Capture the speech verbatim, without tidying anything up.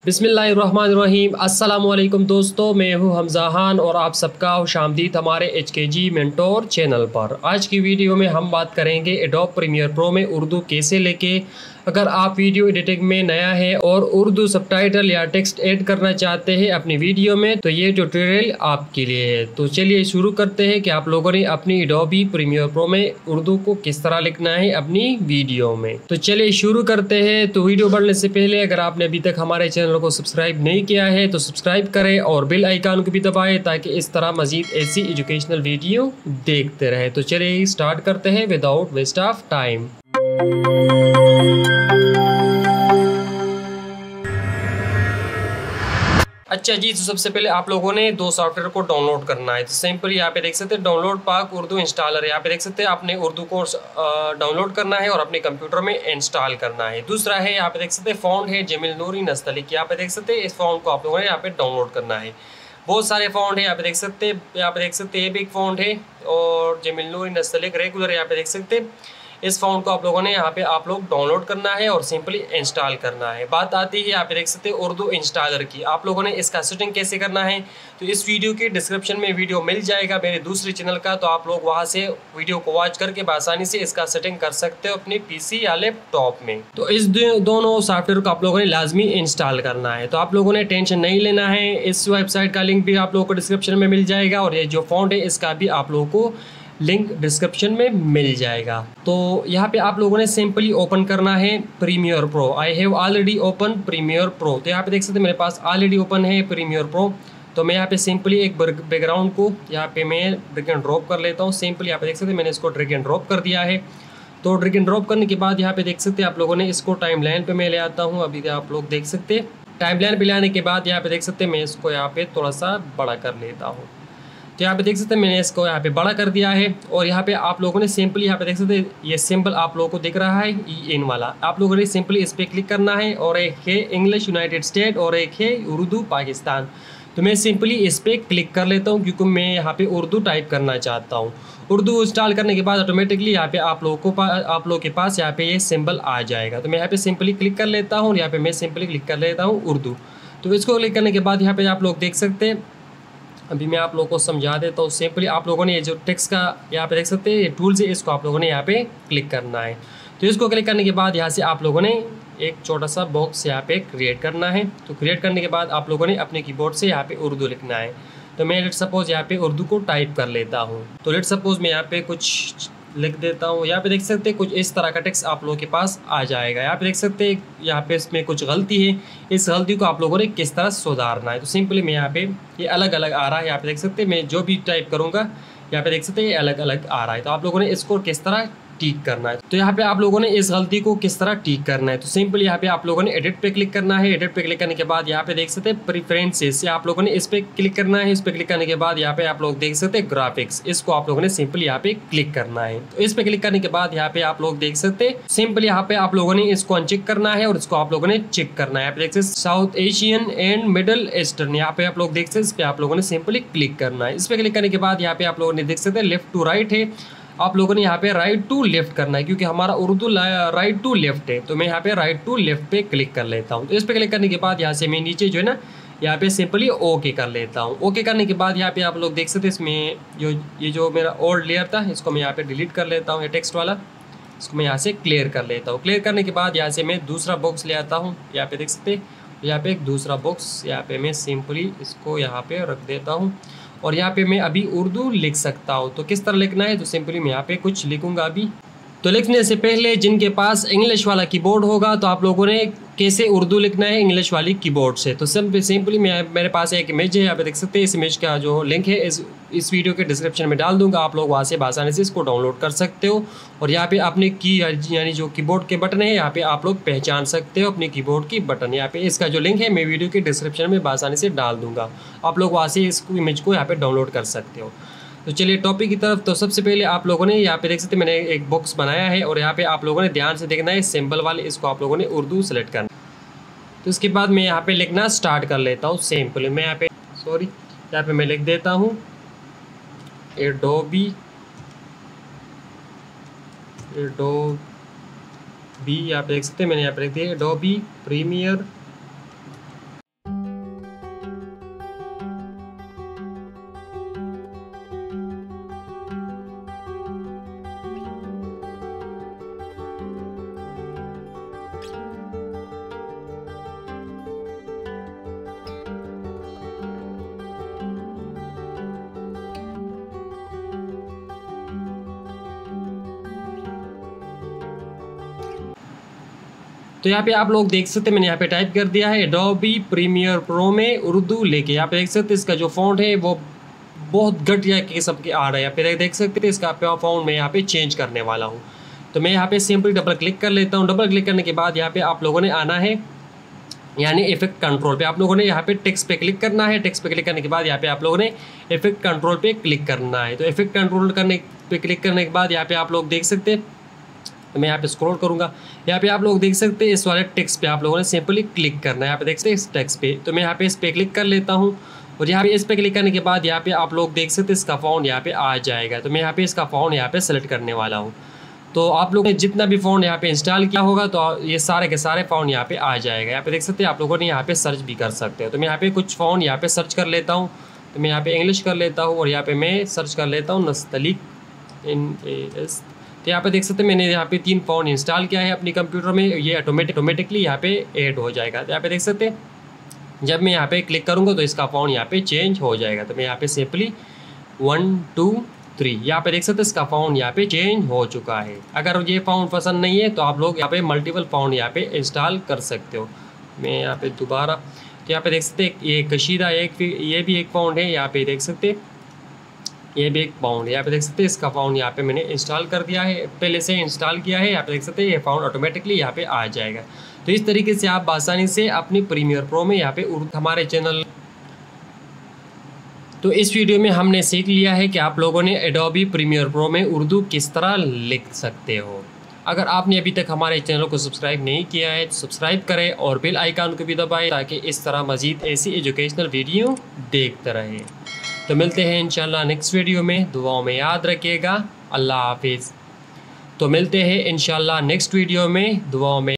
बिस्मिल्लाहिर्रहमानिर्रहीम। अस्सलामुअलैकुम दोस्तों, मैं हूं हमज़ा खान और आप सबका खुशामदीद हमारे एच के जी मेंटोर चैनल पर। आज की वीडियो में हम बात करेंगे एडोब प्रीमियर प्रो में उर्दू कैसे लेके। अगर आप वीडियो एडिटिंग में नया है और उर्दू सबटाइटल या टेक्स्ट ऐड करना चाहते हैं अपनी वीडियो में, तो ये ट्यूटोरियल आपके लिए है। तो चलिए शुरू करते हैं कि आप लोगों ने अपनी एडोबी प्रीमियर प्रो में उर्दू को किस तरह लिखना है अपनी वीडियो में। तो चलिए शुरू करते हैं। तो वीडियो बढ़ने से पहले अगर आपने अभी तक हमारे चैनल को सब्सक्राइब नहीं किया है तो सब्सक्राइब करें और बेल आइकन को भी दबाएं ताकि इस तरह मजीद ऐसी एजुकेशनल वीडियो देखते रहे। तो चलिए स्टार्ट करते हैं विदाउट वेस्ट ऑफ टाइम। अच्छा जी, तो सबसे पहले आप लोगों ने दो सॉफ्टवेयर को डाउनलोड करना है। तो सिंपल यहाँ पे देख सकते हैं डाउनलोड पाक उर्दू इंस्टॉलर। यहाँ पे देख सकते हैं आपने उर्दू कोर्स डाउनलोड करना है और अपने कंप्यूटर में इंस्टॉल करना है। दूसरा है यहाँ पे देख सकते हैं फ़ॉन्ट है जमील नूरी नस्तलिक। यहाँ पे देख सकते हैं इस फ़ॉन्ट को आप लोगों ने यहाँ पे डाउनलोड करना है। बहुत सारे फ़ॉन्ट है यहाँ पे देख सकते हैं। यहाँ पे देख सकते हैं ये भी एक फ़ॉन्ट है और जमील नूरी नस्तलिक रेगुलर यहाँ पे देख सकते हैं। इस फ़ॉन्ट को आप लोगों ने यहाँ पे आप लोग डाउनलोड करना है और सिंपली इंस्टॉल करना है। बात आती है यहाँ पे देख सकते हैं उर्दू इंस्टॉलर की। आप लोगों ने इसका सेटिंग कैसे करना है तो इस वीडियो के डिस्क्रिप्शन में वीडियो मिल जाएगा मेरे दूसरे चैनल का। तो आप लोग वहाँ से वीडियो को वॉच करके आसानी से इसका सेटिंग कर सकते हो अपने पीसी या लैपटॉप में। तो इस दोनों सॉफ्टवेयर को आप लोगों ने लाजमी इंस्टॉल करना है। तो आप लोगों ने टेंशन नहीं लेना है। इस वेबसाइट का लिंक भी आप लोगों को डिस्क्रिप्शन में मिल जाएगा और ये जो फ़ॉन्ट है इसका भी आप लोगों को लिंक डिस्क्रिप्शन में मिल जाएगा। तो यहाँ पे आप लोगों ने सिंपली ओपन करना है Premiere Pro. I have already open Premiere Pro. तो यहाँ पे देख सकते हैं मेरे पास ऑलरेडी ओपन है प्रीमियर प्रो। तो मैं यहाँ पे सिंपली एक बैकग्राउंड को यहाँ पे मैं ड्रैग एंड ड्रॉप कर लेता हूँ। सिंपली यहाँ पे देख सकते हैं मैंने इसको ड्रैग एंड ड्रॉप कर दिया है। तो ड्रैग एंड ड्रॉप करने के बाद यहाँ पे देख सकते हैं आप लोगों ने इसको टाइम लाइन पर मैं ले आता हूँ। अभी आप लोग देख सकते हैं टाइम लाइन पर ले आने के बाद यहाँ पे देख सकते हैं मैं इसको यहाँ पे थोड़ा सा बड़ा कर लेता हूँ। तो यहाँ पे देख सकते हैं मैंने इसको यहाँ पे बड़ा कर दिया है और यहाँ पे आप लोगों ने सिंपली यहाँ पे देख सकते हैं ये सिंबल आप लोगों को दिख रहा है ई एन वाला। आप लोगों ने सिंपली इस पर क्लिक करना है और एक है इंग्लिश यूनाइटेड स्टेट और एक है उर्दू पाकिस्तान। तो मैं सिंपली इस पर क्लिक कर लेता हूँ क्योंकि मैं यहाँ पे उर्दू टाइप करना चाहता हूँ। उर्दू इंस्टॉल करने के बाद ऑटोमेटिकली यहाँ पे आप लोगों को आप लोगों के पास यहाँ पे ये सिंबल आ जाएगा। तो मैं यहाँ पे सिंपली क्लिक कर लेता हूँ और यहाँ पे मैं सिंपली क्लिक कर लेता हूँ उर्दू। तो इसको क्लिक करने के बाद यहाँ पे आप लोग देख सकते हैं, अभी मैं आप लोगों को समझा देता हूँ। सिंपली आप लोगों ने ये जो टेक्स्ट का यहाँ पे देख सकते हैं ये टूल्स है, इसको आप लोगों ने यहाँ पे क्लिक करना है। तो इसको क्लिक करने के बाद यहाँ से आप लोगों ने एक छोटा सा बॉक्स यहाँ पे क्रिएट करना है। तो क्रिएट करने के बाद आप लोगों ने अपने कीबोर्ड से यहाँ पे उर्दू लिखना है। तो मैं लेट सपोज यहाँ पे उर्दू को टाइप कर लेता हूँ। तो लेट सपोज मैं यहाँ पे कुछ लिख देता हूँ। यहाँ पे देख सकते हैं कुछ इस तरह का टेक्स्ट आप लोगों के पास आ जाएगा। यहाँ पे देख सकते हैं यहाँ पे इसमें कुछ गलती है, इस गलती को आप लोगों ने किस तरह सुधारना है। तो सिंपली मैं यहाँ पे ये अलग अलग आ रहा है। यहाँ पे देख सकते हैं मैं जो भी टाइप करूँगा यहाँ पे देख सकते हैं ये अलग अलग आ रहा है। तो आप लोगों ने इसको किस तरह ठीक करना है। तो यहाँ पे आप लोगों ने इस गलती को किस तरह ठीक करना है। तो सिंपली यहाँ पे आप लोगों ने एडिट पे क्लिक करना है। एडिट पे क्लिक करने के बाद यहाँ पे देख सकते हैं प्रेफरेंसेस, आप लोगों ने इस पे क्लिक करना है। इस पे क्लिक करने के बाद यहाँ पे आप लोग देख सकते हैं ग्राफिक्स, इसको आप लोगों ने सिंपली यहाँ पे क्लिक करना है। तो इस पे क्लिक करने के बाद यहाँ पे आप लोग देख सकते हैं सिंपली यहाँ पे आप लोगों ने इसको अनचेक करना है और इसको आप लोगों ने चेक करना है। यहाँ पे देख सकते South Asian and Middle Eastern, यहाँ पे आप लोग देख सकते हैं इस पे आप लोगों ने सिंपली क्लिक करना है। इस पे क्लिक करने के बाद यहाँ पे आप लोगों ने देख सकते हैं लेफ्ट टू राइट है, आप लोगों ने यहाँ पे राइट टू लेफ्ट करना है क्योंकि हमारा उर्दू राइट टू लेफ्ट है। तो मैं यहाँ पे राइट टू लेफ्ट पे क्लिक कर लेता हूँ। तो इस पे क्लिक करने के बाद यहाँ से मैं नीचे जो है ना यहाँ पे सिंपली ओके कर लेता हूँ। ओके करने के बाद यहाँ पे आप लोग देख सकते हैं इसमें जो ये जो मेरा ओल्ड लेयर था इसको मैं यहाँ पे डिलीट कर लेता हूँ। ये टेक्स्ट वाला इसको मैं यहाँ से क्लियर कर लेता हूँ। क्लियर करने के बाद यहाँ से मैं दूसरा बॉक्स ले आता हूँ। यहाँ पे देख सकते हैं यहाँ पे एक दूसरा बॉक्स यहाँ पे मैं सिंपली इसको यहाँ पे रख देता हूँ और यहाँ पे मैं अभी उर्दू लिख सकता हूँ। तो किस तरह लिखना है तो सिंपली मैं यहाँ पे कुछ लिखूँगा अभी। तो लिखने से पहले जिनके पास इंग्लिश वाला कीबोर्ड होगा तो आप लोगों ने कैसे उर्दू लिखना है इंग्लिश वाली कीबोर्ड से। तो सिंपली सिंपली मैं मेरे पास एक इमेज है, यहाँ पे देख सकते हैं। इस इमेज का जो लिंक है इस इस वीडियो के डिस्क्रिप्शन में डाल दूंगा। आप लोग वहाँ से आसानी से इसको डाउनलोड कर सकते हो और यहाँ पे अपने की यानी जो कीबोर्ड के बटन है यहाँ पे आप लोग पहचान सकते हो अपने कीबोर्ड की बटन। यहाँ पे इसका जो लिंक है मैं वीडियो के डिस्क्रिप्शन में आसानी से डाल दूँगा। आप लोग वहाँ से इस इमेज को यहाँ पर डाउनलोड कर सकते हो। तो चलिए टॉपिक की तरफ। तो सबसे पहले आप लोगों ने यहाँ पे देख सकते हैं मैंने एक बॉक्स बनाया है और यहाँ पे आप लोगों ने ध्यान से देखना है सिंबल वाले, इसको आप लोगों ने उर्दू सेलेक्ट करना। तो इसके बाद मैं यहाँ पे लिखना स्टार्ट कर लेता हूँ। सिंपल मैं यहाँ पे सॉरी यहाँ पे मैं लिख देता हूँ एडोबी एडोबी यहाँ पे देख सकते हैं मैंने यहाँ पे लिख दिया एडोबी प्रीमियर तो यहाँ पे आप लोग देख सकते हैं मैंने यहाँ पे टाइप कर दिया है एडोबी प्रीमियर प्रो में उर्दू लेके। यहाँ पे देख सकते हैं इसका जो फ़ॉन्ट है वो बहुत घटिया किस्म के आ रहा है। यहाँ पे देख सकते हैं इसका फ़ॉन्ट मैं यहाँ पे चेंज करने वाला हूँ। तो मैं यहाँ पे सिंपली डबल क्लिक कर लेता हूँ। डबल क्लिक करने के बाद यहाँ पे आप लोगों ने आना है यानी इफेक्ट कंट्रोल पे। आप लोगों ने यहाँ पे टेक्स्ट पे क्लिक करना है। टेक्स्ट पे क्लिक करने के बाद यहाँ पे आप लोगों ने इफेक्ट कंट्रोल पे क्लिक करना है। तो इफेक्ट कंट्रोल करने पे क्लिक करने के बाद यहाँ पे आप लोग देख सकते हैं, तो मैं यहाँ पे स्क्रॉल करूँगा। यहाँ पे आप लोग देख सकते हैं इस वाले टेक्स्ट पे आप लोगों ने सिंपली क्लिक करना है। यहाँ पे देख सकते हैं इस टेक्स्ट पे, तो मैं यहाँ पे इस पे क्लिक कर लेता हूँ। और यहाँ पे इस पे क्लिक करने के बाद यहाँ पे आप लोग देख सकते हैं इसका फ़ॉन्ट यहाँ पे आ जाएगा। तो मैं यहाँ पे इसका फ़ॉन्ट यहाँ पे सेलेक्ट करने वाला हूँ। तो आप लोगों ने जितना भी फ़ॉन्ट यहाँ पे इंस्टॉल किया होगा तो ये सारे के सारे फ़ॉन्ट यहाँ पे आ जाएगा। यहाँ पे देख सकते हैं आप लोगों ने यहाँ पे सर्च भी कर सकते हो। तो मैं यहाँ पे कुछ फ़ॉन्ट यहाँ पे सर्च कर लेता हूँ। तो मैं यहाँ पे इंग्लिश कर लेता हूँ और यहाँ पे मैं सर्च कर लेता हूँ नस्तलीक इन एस। तो यहाँ पे देख सकते हैं मैंने यहाँ पे तीन फ़ॉन्ट इंस्टॉल किया है अपने कंप्यूटर में, ये ऑटोमेटिक ऑटोमेटिकली यहाँ पे ऐड हो जाएगा। तो यहाँ पे देख सकते हैं जब मैं यहाँ पे क्लिक करूँगा तो इसका फ़ॉन्ट यहाँ पे चेंज हो जाएगा। तो मैं यहाँ पे सिंपली वन टू थ्री यहाँ पे देख सकते हैं इसका फ़ॉन्ट यहाँ पे चेंज हो चुका है। अगर ये फ़ॉन्ट पसंद नहीं है तो आप लोग यहाँ पे मल्टीपल फ़ॉन्ट यहाँ पे इंस्टॉल कर सकते हो। मैं यहाँ पे दोबारा, तो यहाँ पे देख सकते हैं ये कशीदा एक ये भी एक फ़ॉन्ट है। यहाँ पे देख सकते हैं ये भी एक फ़ॉन्ट है। यहाँ पे देख सकते हैं इसका फ़ॉन्ट यहाँ पे मैंने इंस्टॉल कर दिया है, पहले से इंस्टॉल किया है। यहाँ पे देख सकते हैं ये फ़ॉन्ट ऑटोमेटिकली यहाँ पे आ जाएगा। तो इस तरीके से आप आसानी से अपनी प्रीमियर प्रो में यहाँ पे हमारे चैनल। तो इस वीडियो में हमने सीख लिया है कि आप लोगों ने एडोबी प्रीमियर प्रो में उर्दू किस तरह लिख सकते हो। अगर आपने अभी तक हमारे चैनल को सब्सक्राइब नहीं किया है तो सब्सक्राइब करें और बेल आइकन को भी दबाएं ताकि इस तरह मज़ीद ऐसी एजुकेशनल वीडियो देखते रहें। तो मिलते हैं इंशाल्लाह नेक्स्ट वीडियो में। दुआओं में याद रखिएगा। अल्लाह हाफिज़। तो मिलते हैं इंशाल्लाह नेक्स्ट वीडियो में। दुआओं में